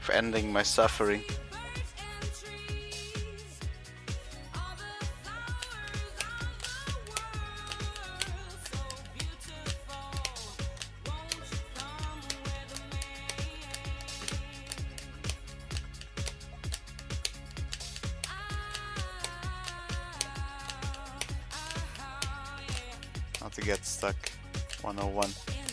for ending my suffering. Not to get stuck. 101.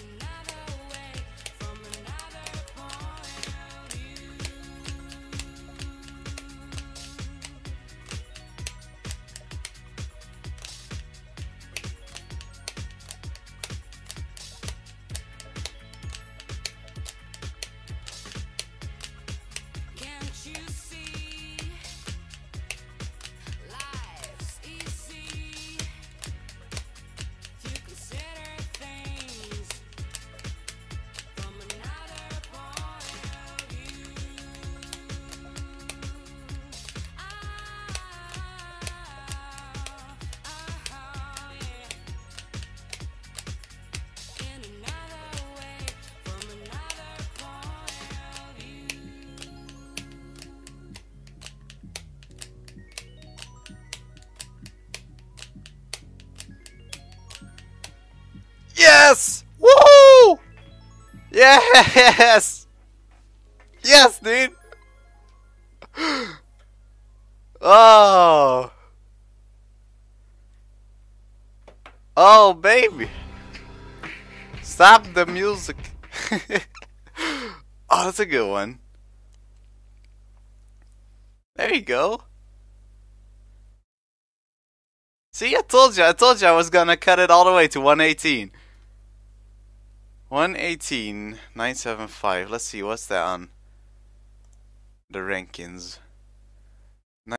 Yes! Woohoo! Yes! Yes, dude! Oh! Oh, baby! Stop the music! Oh, that's a good one. There you go. See, I told you I was gonna cut it all the way to 118. 118, 975. Let's see, what's that on the rankings?